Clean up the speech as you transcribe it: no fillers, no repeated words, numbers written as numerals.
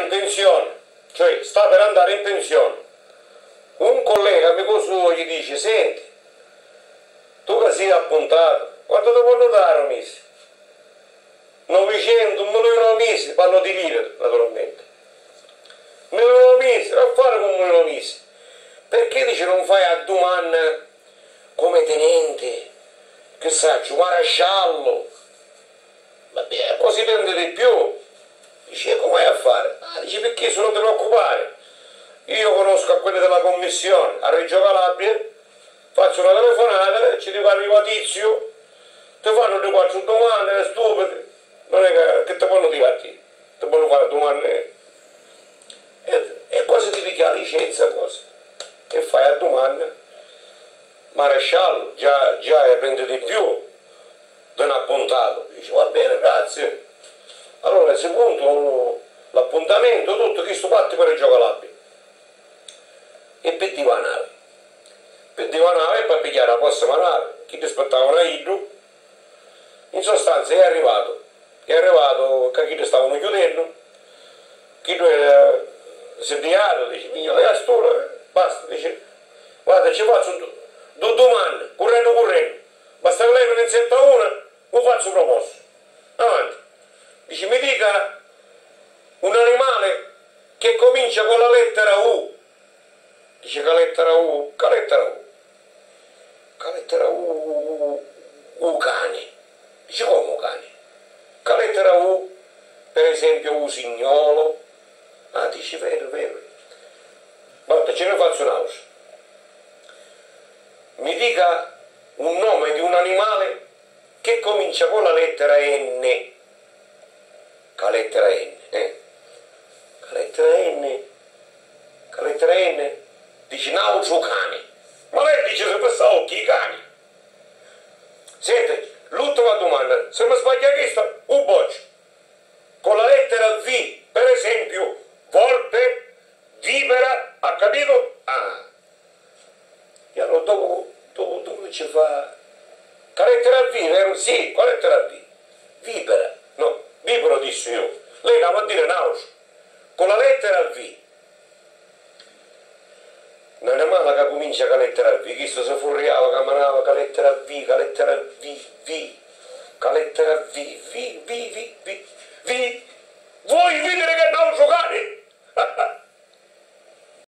in pensione, cioè sta per andare in pensione. Un collega amico suo gli dice: senti, tu che sei appuntato, quanto ti voglio dare un mese? 900, 1.000 al mese, parlo di lire naturalmente. 1.000 al mese, a fare con 1.000 al mese. Perché dice non fai a domani come tenente, che sa, maresciallo? Vabbè, poi si prende di più. Dice, come vai a fare? Ah, dice, perché se non ti preoccupare, io conosco a quelli della commissione a Reggio Calabria, faccio una telefonata, ci dico arriva Tizio, ti fanno di 4 domande stupide, non è che ti fanno divertire, ti fanno fare domande e cosa ti picchia la licenza, cosa? E fai a domanda, maresciallo, già prende di più, te ne ha appuntato, dice va bene, grazie. Allora si punto l'appuntamento, tutto, chi sto parte per Reggio Calabria. E per divanare e poi pigliare la prossima nave, chi ti aspettavano a Idru, in sostanza è arrivato che chi ti stavano chiudendo, chi tu si è diato, dice, migliore stura, basta, dice, guarda ci faccio due domande, correndo, basta che lei non insetta una, lo faccio proposto, avanti. Dice, mi dica un animale che comincia con la lettera U. Dice, che lettera U? Che lettera U? Che lettera U? Cane. Dice, come cane? Che lettera U? Per esempio usignolo. Ah, dice, vero. Guarda, ce ne faccio un'altra. Mi dica un nome di un animale che comincia con la lettera N. Che lettera N? Che lettera N? Dice nautro cane. Ma lei dice sempre sta occhi i cani. Senti, l'ultima domanda, se mi sbaglia questa, un boccio. Con la lettera V, per esempio, volpe, vipera, ha capito? Ah. E allora dopo ci fa... Che lettera V, vero? Sì, quale lettera V? Vipera. No, vipero dissi io. Lei la va a dire nausea. Con la lettera V. Non è male che comincia con la lettera V. Questo si furriava, che manava con la lettera V, con la lettera V. Con la lettera V. Vuoi vedere che nausea cane?